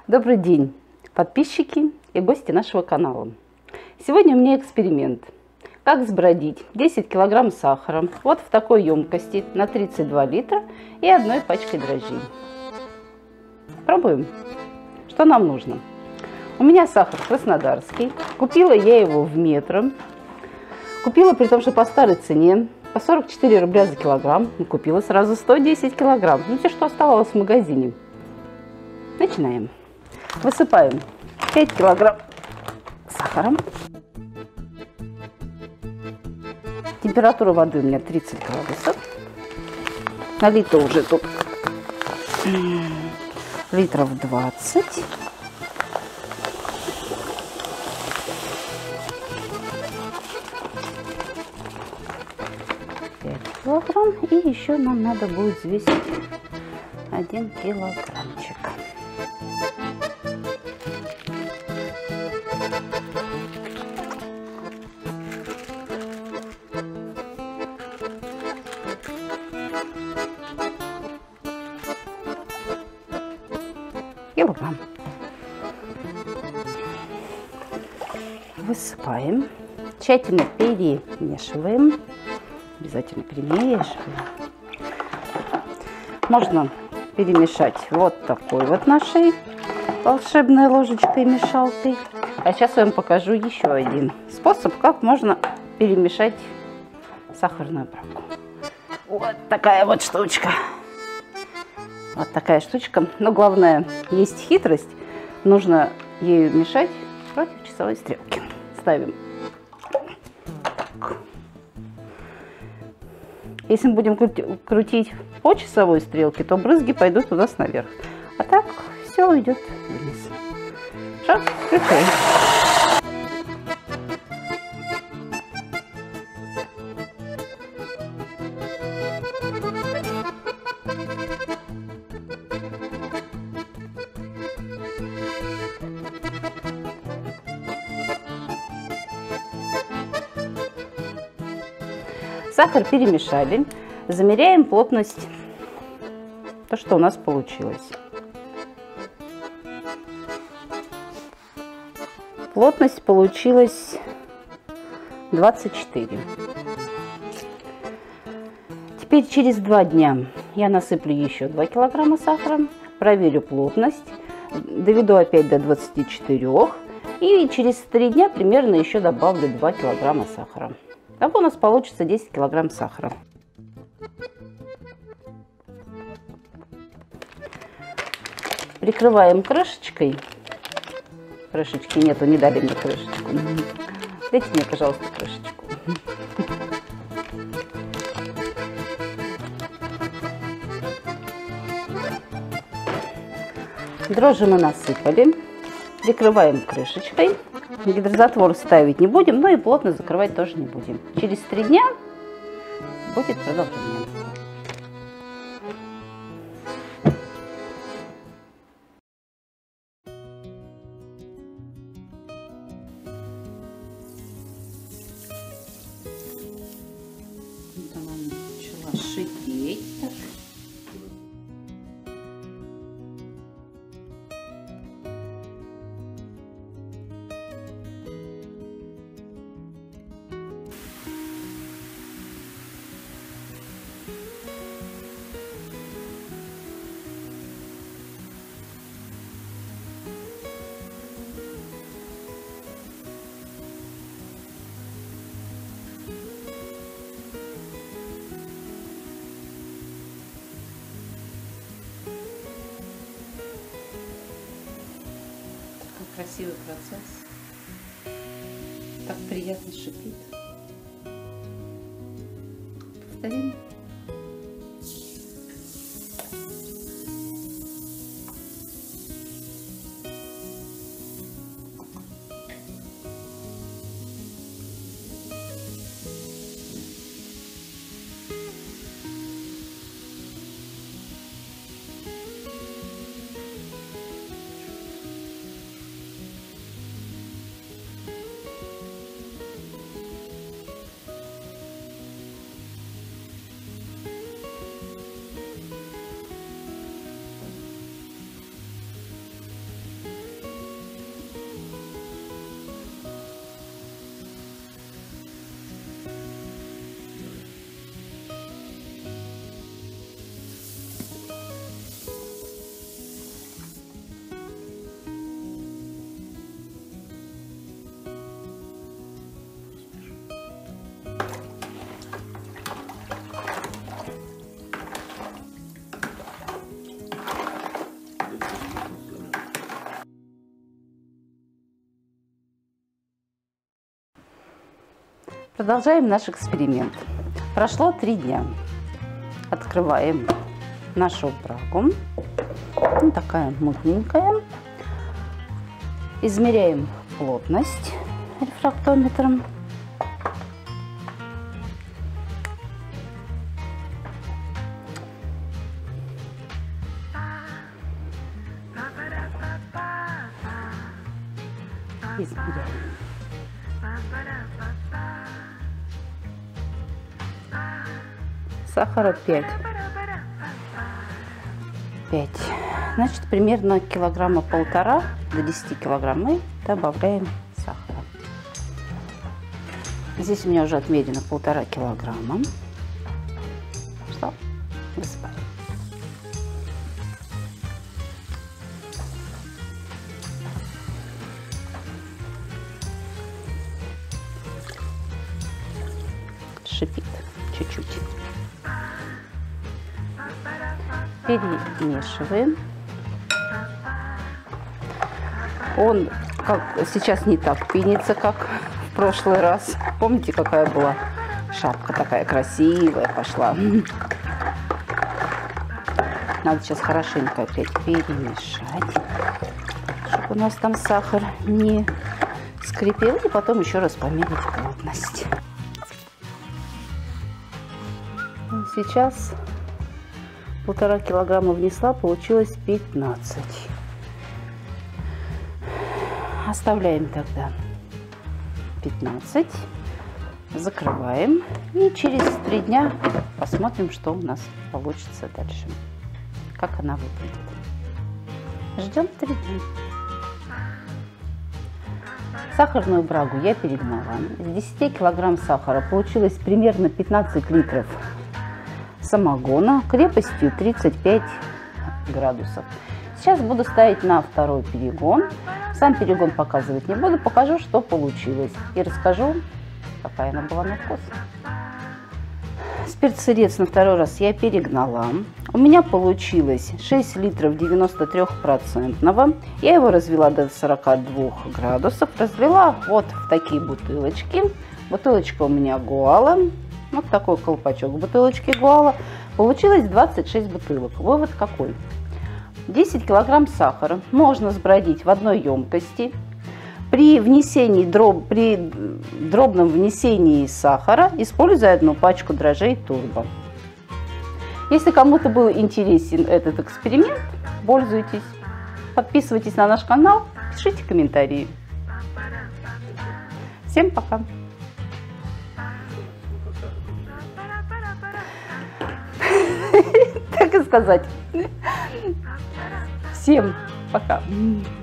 Добрый день, подписчики и гости нашего канала. Сегодня у меня эксперимент. Как сбродить 10 килограмм сахара вот в такой емкости на 32 литра и одной пачкой дрожжей. Пробуем. Что нам нужно? У меня сахар краснодарский. Купила я его в Метро. Купила при том, что по старой цене, по 44 рубля за килограмм. И купила сразу 110 килограмм. Ну, все, что оставалось в магазине. Начинаем. Высыпаем 5 килограмм сахара. Температура воды у меня 30 градусов. Налито уже тут литров 20. Килограмм. И еще нам надо будет взвесить 1 килограммчик. Килограмм. Высыпаем. Тщательно перемешиваем. Обязательно перемешиваем. Можно перемешать вот такой вот нашей волшебной ложечкой-мешалкой. А сейчас я вам покажу еще один способ, как можно перемешать сахарную пробку. Вот такая вот штучка. Вот такая штучка. Но главное, есть хитрость. Нужно ею мешать против часовой стрелки. Ставим. Так. Если мы будем крутить по часовой стрелке, то брызги пойдут у нас наверх. А так все уйдет вниз. Все, включаем. Сахар перемешали. Замеряем плотность. То, что у нас получилось. Плотность получилась 24. Теперь через 2 дня я насыплю еще 2 килограмма сахара. Проверю плотность. Доведу опять до 24. И через 3 дня примерно еще добавлю 2 килограмма сахара. Так у нас получится 10 килограмм сахара. Прикрываем крышечкой. Крышечки нету, не дали мне крышечку. Дайте мне, пожалуйста, крышечку. Дрожжи мы насыпали. Прикрываем крышечкой. Гидрозатвор ставить не будем, но и плотно закрывать тоже не будем. Через 3 дня будет продолжение. Она начала шипеть. Красивый процесс. Так приятно шипит. Повторим. Продолжаем наш эксперимент. Прошло 3 дня. Открываем нашу брагу. Вот такая мутненькая. Измеряем плотность рефрактометром. Измеряем. Сахара 5. Значит, примерно 1,5 килограмма до 10 килограмм мы добавляем сахара. Здесь у меня уже отмерено 1,5 килограмма. Что? Высыпаем. Шипит чуть-чуть. Перемешиваем. Он как сейчас не так пенится, как в прошлый раз. Помните, какая была шапка такая красивая пошла? Надо сейчас хорошенько опять перемешать, чтобы у нас там сахар не скрипел. И потом еще раз померить плотность. Сейчас 1,5 килограмма внесла, получилось 15. Оставляем тогда 15. Закрываем. И через 3 дня посмотрим, что у нас получится дальше. Как она выглядит. Ждем 3 дня. Сахарную брагу я перегнала. Из 10 килограмм сахара получилось примерно 15 литров самогона крепостью 35 градусов. Сейчас буду ставить на второй перегон. Сам перегон показывать не буду, покажу, что получилось. И расскажу, какая она была на вкус. Спирт-сырец на второй раз я перегнала. У меня получилось 6 литров 93%. Я его развела до 42 градусов. Разлила вот в такие бутылочки. Бутылочка у меня Гуала. Вот такой колпачок бутылочки Гуала. Получилось 26 бутылок. Вывод какой? 10 килограмм сахара можно сбродить в одной емкости. При дробном внесении сахара используя одну пачку дрожжей Турбо. Если кому-то был интересен этот эксперимент, пользуйтесь. Подписывайтесь на наш канал, пишите комментарии. Всем пока! Так и сказать. Всем пока.